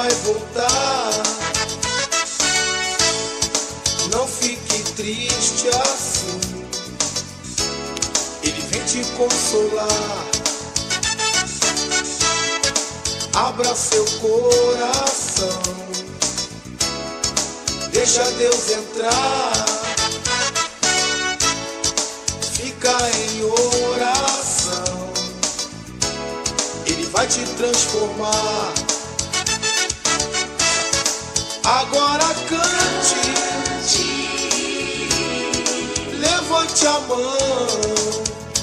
vai voltar. Não fique triste assim, Ele vem te consolar. Abra seu coração, deixa Deus entrar. Fica em oração, Ele vai te transformar. Agora cante, levante a mão.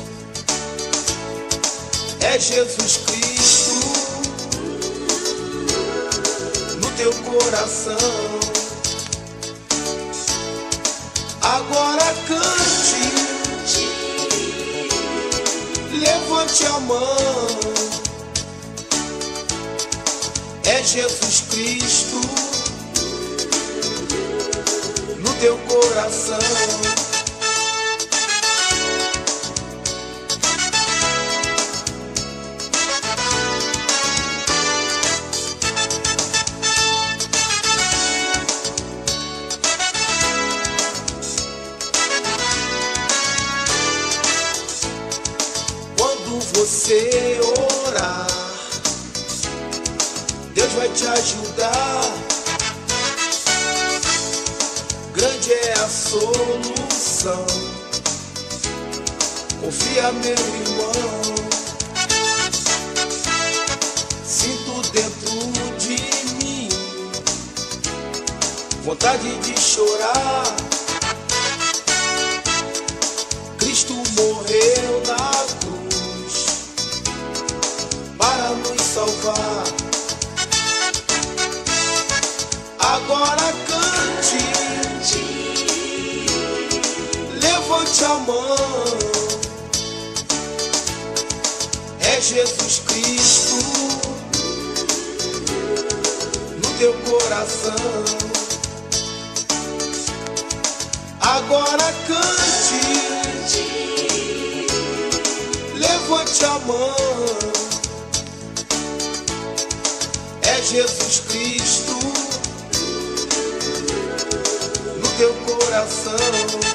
É Jesus Cristo no teu coração. Agora cante, levante a mão. É Jesus Cristo no teu coração. Quando você orar, Deus vai te ajudar. Grande é a solução. Confia, meu irmão. Sinto dentro de mim vontade de chorar. Cristo morreu na cruz para nos salvar. Agora cante, levante a mão. É Jesus Cristo no teu coração. Agora cante, levante a mão. É Jesus Cristo no teu coração.